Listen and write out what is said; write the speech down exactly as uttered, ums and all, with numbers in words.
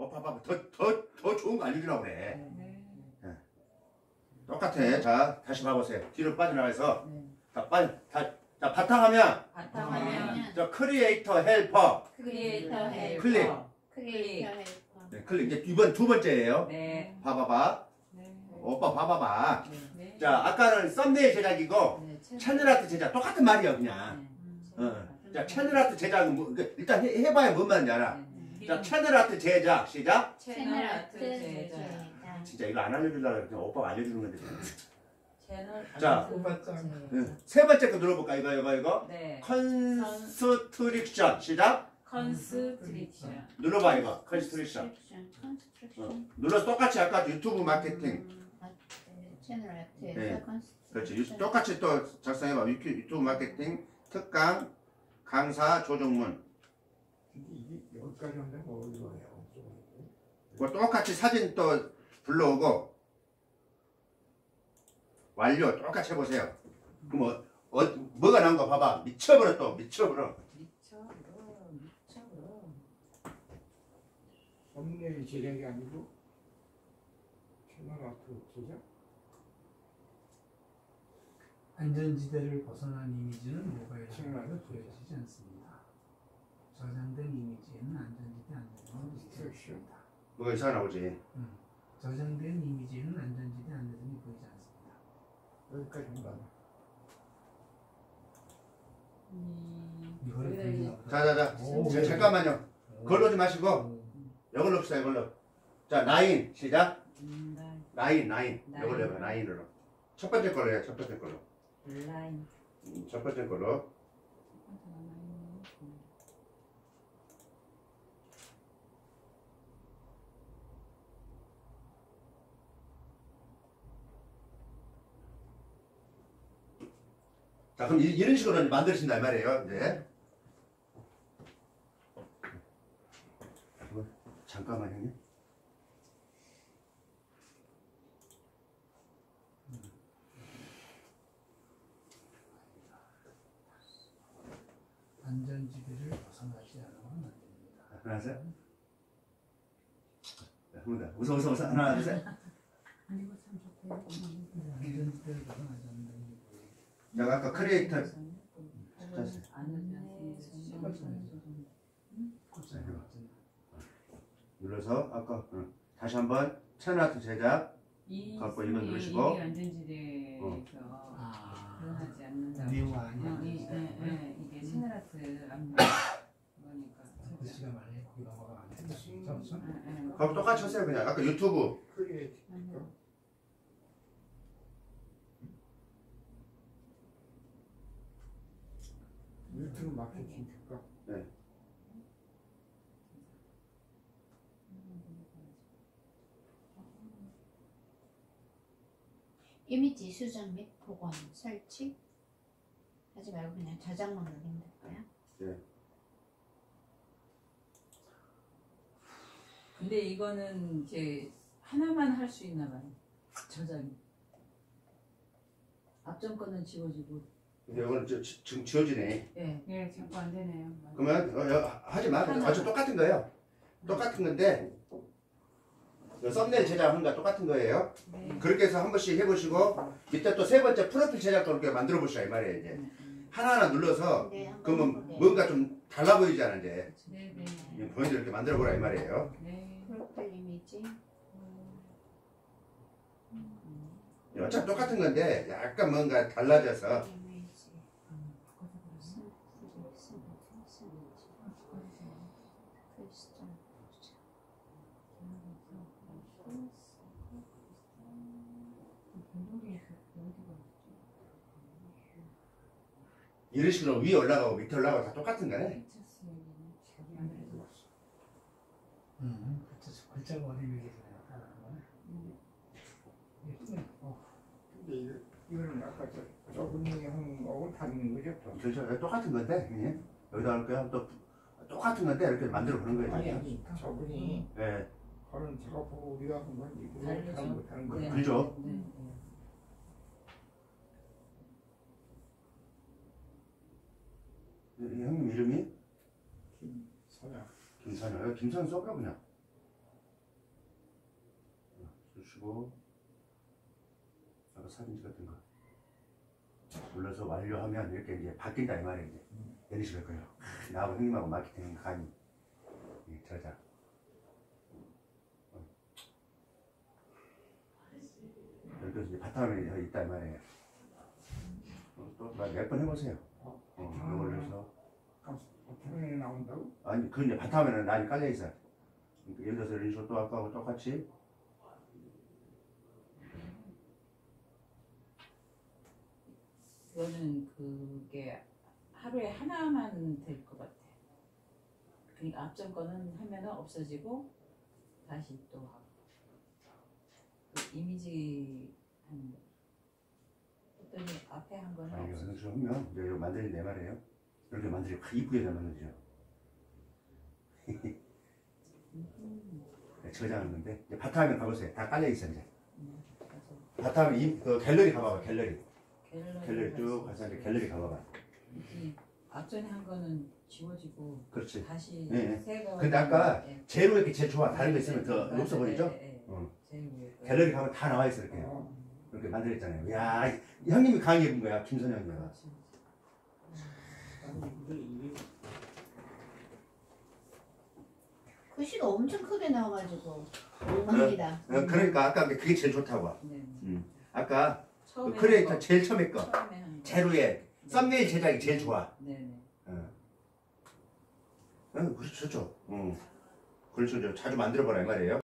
어, 봐봐. 더, 더, 더 좋은 거 알려주라고 그래. 네. 네. 똑같아. 자, 다시 봐보세요. 뒤로 빠져나가서. 네. 자, 빠져. 다, 자, 바탕화면. 바탕화면 저 크리에이터 헬퍼. 크리에이터 헬퍼 클릭. 크리에이터 헬퍼 네, 클릭. 이제 이번 두 번째예요. 네. 봐봐봐. 네. 오빠 봐봐봐. 네. 자, 아까는 썸네일 제작이고 네. 채널 아트 제작 똑같은 말이야, 그냥. 네. 어. 자, 채널 아트 제작은 뭐, 그, 일단 해, 해봐야 뭔 말인지 알아. 네. 자, 채널 아트 제작 시작. 채널 아트 제작 진짜 이거 안 알려주려고 그랬더니 오빠가 알려주는 건데. 채널 자. 오빠짱. 응. 세 번째 거 눌러볼까? 이거, 이거, 이거. 네. 컨스트릭션 시작. 컨스트릭션. 눌러봐, 이거. 컨스트릭션. 어. 눌러서 똑같이 아까 유튜브 마케팅. 채널 아트에서 네. 컨스트릭션 그렇지. 유- 똑같이 또 작성해봐. 유튜- 유튜브 마케팅 특강 강사 조정문. 근데 이게 여기까지 한다면 어디로 해요? 그 똑같이 사진 또 불러오고 완료 똑같이 해보세요. 그럼 어, 어, 뭐가 나온 거 봐봐. 미쳐버려 또 미쳐버려. 미쳐버려. 미쳐버려. 썸네일 제작이 아니고 채널 아트 제작? 안전지대를 벗어난 이미지는 모바일에 정말 보여지지 않습니다. 저장된 이미지에는 안전지대 안내등이 섹션. 있습니다. 뭐가 이상하나 보지. 음. 저장된 이미지에는 안전지대 안내등이 보이지 않습니다. 여기까지 한다. 음. 이거를 여기다 이제 보여주나 보다. 자자자. 오. 자, 잠깐만요. 걸러지 마시고 오. 이걸로 합시다. 이걸로. 자 나인 시작. 음, 나- 나인 나인. 나인. 이걸로 해봐. 나인으로. 첫 번째 걸로 해. 첫 번째 걸로. 온라인. 음, 첫 번째 걸로. 자 그럼 이, 이런 식으로 만드신단 말이에요. 이제. 잠깐만 형님. 안전지대를 벗어나지 않으면 안 됩니다. 하나 둘 셋. 자, 한번 더. 웃어 웃어 웃어. 하나 둘 셋. 이거 참 좋대요. 안전지대를 벗어나지 않는다는 게 뭐예요? 내가 아까 크리에이터 눌러서 아까 응. 다시 한번 채널 아트 제작. 이 갖고 이거 이- 누르시고. 이게 안전지대에서 아, 드러나지 않는다. 네오 아니야. 어, 이, 예, 예, 이게 채널 아트 안내 그러니까. 글씨가 많이 거기 넘어가면 안 된다. 그렇죠? 예, 예. 그럼 똑같이 하세요 그냥. 아까 유튜브. 크리에이터 유튜브 마케팅 특강. 이미지 수정 및 복원 설치 하지 말고 그냥 저장만 누르면 될까요? 근데 이거는 이제 하나만 할 수 있나 봐요. 저장이. 앞전 거는 지워지고. 근데 이거는 저, 지- 지금 지워지네. 예. 예, 자꾸 안 되네요. 그러면 어, 여, 하지 마. 하나. 아주 똑같은 거예요. 똑같은 건데 그 썸네일 제작하는 거 똑같은 거예요. 네. 그렇게 해서 한 번씩 해보시고 밑에 또 세 번째 프로필 제작도 그렇게 만들어 보시라 이 말이에요. 이제 하나하나 눌러서 네, 한번 그러면 해볼게요. 뭔가 좀 달라 보이잖아 이제. 네, 네. 이제 본인들 이렇게 만들어 보라 이 말이에요. 네. 프로필 이미지 어차피 똑같은 건데 약간 뭔가 달라져서 이미지 이런 식으로 위에 올라가고 밑에 올라가고 다 똑같은 거네. 음, 글자, 글자가 어디 위에서 근데 이거, 이거는 아까 저, 저분이 한 거하고 다른 거죠? 또? 그렇죠. 똑같은 건데 형님. 여기다 할까요? 또 똑같은 건데 이렇게 만들어 보는 거예요. 아니 이제. 아니 저분이 예. 하는 작업하고 우리가 한 건 이거 다르죠. 다른 거 다른 거. 네. 그죠? 네. 네. 이- 이 형님 이름이 김서야. 김선영. 김선 써보라 그냥. 누르시고 아까 사진 찍었던 거 눌러서 완료하면 이렇게 이제 바뀐다 이 말이에요. 이제 이런 식으로 할 거예요. 나하고 형님하고 마케팅 강의 저장. 여기서 이제 바탕화면이 있다 이 말이에요. 또 몇 번 해보세요. 어, 어, 이걸 해서 바탕에 나온다고? 아니 그 이제 바탕화면은 난이 깔려 있어. 그러니까 예를 들어서 이런 식으로 또 아까하고 똑같이 이거는 그게 하루에 하나만 될 것 같아. 그러니까 앞전 거는 하면은 없어지고 다시 또 하고. 그 이미지 하는 거. 했더니 앞에 한 거는 아니 없어지고. 이거 좀 하면 이제 이거 만들지 내 말이에요. 이렇게 만들지 이쁘게 잘 만들죠. 음, 저장한 건데 이제 바탕화면 가보세요. 다 깔려 있어 이제. 음, 맞아. 바탕화면 이, 그 갤러리 가봐봐. 갤러리. 갤러리, 갤러리 쭉 가서 이제 갤러리 가봐봐. 이 앞전에 한 거는 지워지고 그렇지. 다시 예, 예. 새 거. 근데 아까 예. 제일 위에 제일 좋아. 다른 거 있으면 더 맞아, 없어 보이죠? 예, 예, 예. 어. 제일 위에 거. 갤러리 가면 다 나와 있어 이렇게. 어. 이렇게 만들었잖아요. 야, 이 형님이 강의해 본 거야. 김선영이가. 그렇지. 아니 근데 이게 글씨가 엄청 크게 나와가지고 엉망이다. 어, 그러니까 아까 그게 제일 좋다고. 네. 음. 아까 그 처음에 크리에이터 한 거, 제일 처음에 거. 처음에 한 거. 제일 위에 썸네일 제작이 제일 좋아. 네네. 어. 응, 그렇죠. 응. 그렇죠. 자주 만들어보라 이 말이에요.